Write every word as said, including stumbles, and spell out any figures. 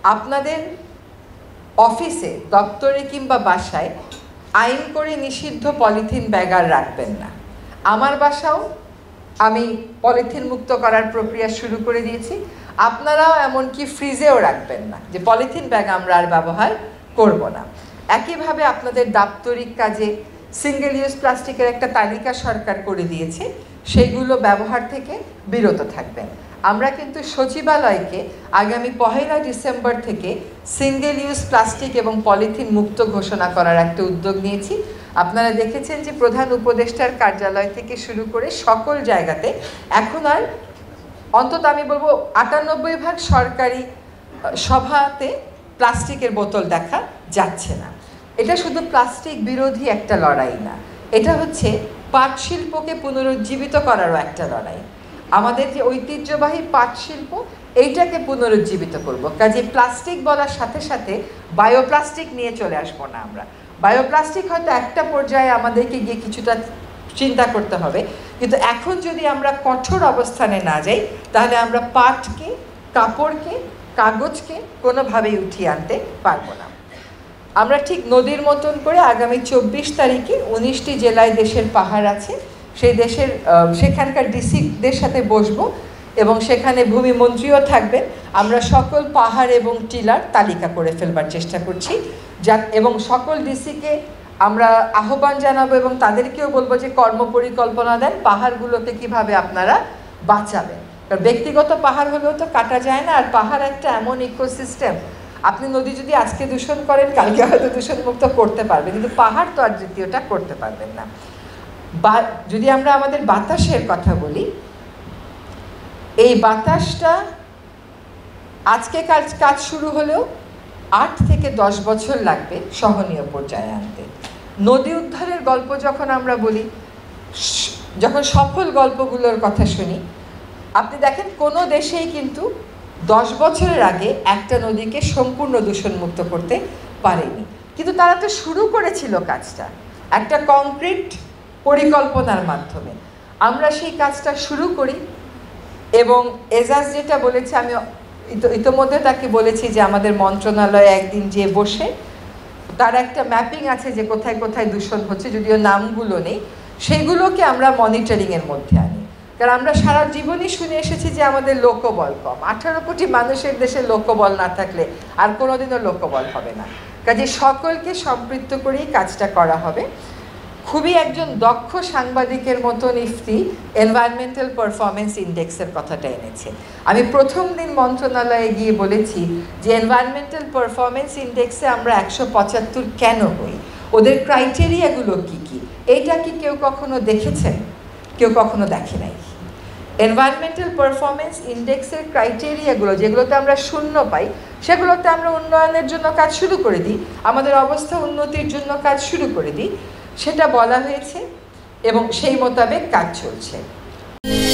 আপনাদের অফিসে, দপ্তরে কিংবা বাসায় আইন করে নিষিদ্ধ পলিথিন ব্যাগ আর রাখবেন না। আমার বাসাও আমি পলিথিন মুক্ত করার প্রক্রিয়া শুরু করে দিয়েছি। আপনারাও এমনকি ফ্রিজেও রাখবেন না যে পলিথিন ব্যাগ আমরা আর ব্যবহার করব না। একইভাবে আপনাদের দাপ্তরিক কাজে সিঙ্গেল ইউজ প্লাস্টিকের একটা তালিকা সরকার করে দিয়েছে, সেগুলো ব্যবহার থেকে বিরত থাকবেন। আমরা কিন্তু সচিবালয়কে আগামী পহেলা ডিসেম্বর থেকে সিঙ্গেল ইউজ প্লাস্টিক এবং পলিথিন মুক্ত ঘোষণা করার একটা উদ্যোগ নিয়েছি। আপনারা দেখেছেন যে প্রধান উপদেষ্টার কার্যালয় থেকে শুরু করে সকল জায়গাতে এখন আর অন্তত আমি বলবো আটানব্বই ভাগ সরকারি সভাতে প্লাস্টিকের বোতল দেখা যাচ্ছে না। এটা শুধু প্লাস্টিক বিরোধী একটা লড়াই না, এটা হচ্ছে পাট শিল্পকে পুনরুজ্জীবিত করারও একটা লড়াই। আমাদের যে ঐতিহ্যবাহী পাট শিল্প, এইটাকে পুনরুজ্জীবিত করব। কাজে প্লাস্টিক বলার সাথে সাথে বায়োপ্লাস্টিক নিয়ে চলে আসবো না আমরা। বায়োপ্লাস্টিক হয়তো একটা পর্যায়ে আমাদেরকে গিয়ে কিছুটা চিন্তা করতে হবে, কিন্তু এখন যদি আমরা কঠোর অবস্থানে না যাই তাহলে আমরা পাটকে, কাপড়কে, কাগজকে কোনোভাবেই উঠিয়ে আনতে পারবো না। আমরা ঠিক নদীর মতন করে আগামী চব্বিশ তারিখে উনিশটি জেলায় দেশের পাহাড় আছে, সেই দেশের সেখানকার ডিসিদের সাথে বসবো এবং সেখানে ভূমি মন্ত্রীও থাকবেন। আমরা সকল পাহাড় এবং টিলার তালিকা করে ফেলবার চেষ্টা করছি, যা এবং সকল ডিসিকে আমরা আহ্বান জানাবো এবং তাদেরকেও বলবো যে কর্মপরিকল্পনা দেন পাহাড়গুলোকে কিভাবে আপনারা বাঁচাবেন। কারণ ব্যক্তিগত পাহাড় হলেও তো কাটা যায় না, আর পাহাড় একটা এমন ইকোসিস্টেম, আপনি নদী যদি আজকে দূষণ করেন কালকে হয়তো দূষণমুক্ত করতে পারবেন, কিন্তু পাহাড় তো আর দ্বিতীয়টা করতে পারবেন না। বা যদি আমরা আমাদের বাতাসের কথা বলি, এই বাতাসটা আজকে কাজ কাজ শুরু হলেও আট থেকে দশ বছর লাগবে সহনীয় পর্যায়ে আনতে। নদী উদ্ধারের গল্প যখন আমরা বলি, যখন সফল গল্পগুলোর কথা শুনি, আপনি দেখেন কোনো দেশেই কিন্তু দশ বছরের আগে একটা নদীকে সম্পূর্ণ দূষণমুক্ত করতে পারেনি, কিন্তু তারা তো শুরু করেছিল কাজটা একটা কংক্রিট পরিকল্পনার মাধ্যমে। আমরা সেই কাজটা শুরু করি এবং এজাজ যেটা বলেছে, আমি ইতোমধ্যে তাকে বলেছি যে আমাদের মন্ত্রণালয়ে একদিন যে বসে তার একটা ম্যাপিং আছে যে কোথায় কোথায় দূষণ হচ্ছে, যদিও নামগুলো নেই, সেগুলোকে আমরা মনিটরিংয়ের মধ্যে আনি। কারণ আমরা সারা জীবনই শুনে এসেছি যে আমাদের লোকবল কম। আঠারো কোটি মানুষের দেশে লোকবল না থাকলে আর কোনোদিনও লোকবল হবে না। কাজে সকলকে সম্পৃক্ত করেই কাজটা করা হবে। খুবই একজন দক্ষ সাংবাদিকের মতন ইফতি এনভায়রনমেন্টাল পারফরমেন্স ইন্ডেক্সের কথাটা এনেছে। আমি প্রথম দিন মন্ত্রণালয়ে গিয়ে বলেছি যে এনভায়রনমেন্টাল পারফরমেন্স ইন্ডেক্সে আমরা একশো পঁচাত্তর কেন হই, ওদের ক্রাইটেরিয়াগুলো কি কি, এইটা কি কেউ কখনো দেখেছেন? কেউ কখনো দেখে নাই। এনভায়রনমেন্টাল পারফরমেন্স ইন্ডেক্সের ক্রাইটেরিয়াগুলো যেগুলোতে আমরা শূন্য পাই, সেগুলোতে আমরা উন্নয়নের জন্য কাজ শুরু করে দিই, আমাদের অবস্থা উন্নতির জন্য কাজ শুরু করে দিই, সেটা বলা হয়েছে এবং সেই মোতাবেক কাজ চলছে।